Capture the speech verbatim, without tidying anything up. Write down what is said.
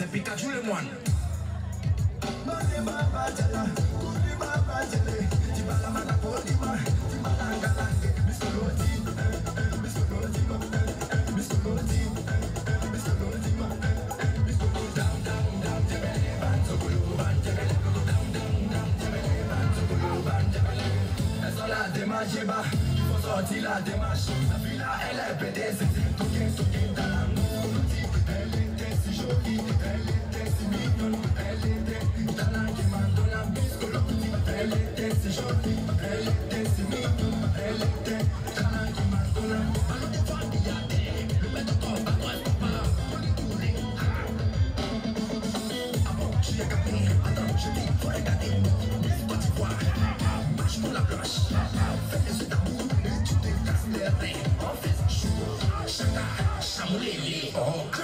c'est Pikachu le moine. Il faut sortir la démarche. La fille là, elle est pétée, c'est tout qui est tout qui est dans la mousse. Elle était si jolie, elle était si mignonne, elle était dans la guimande de la biscolotti. Elle était si jolie, elle était si mignonne, elle était dans la guimande de la biscolotti. Elle était familiale, le maître tombe à droite, on est tourné. Ah bon, je suis capé, attends, je dis, faut regarder. Toi tu vois, marche pour la planche. Fais les yeux d'amour, tu te casses les reins. On fait chaud, chata, chamoulé, oh.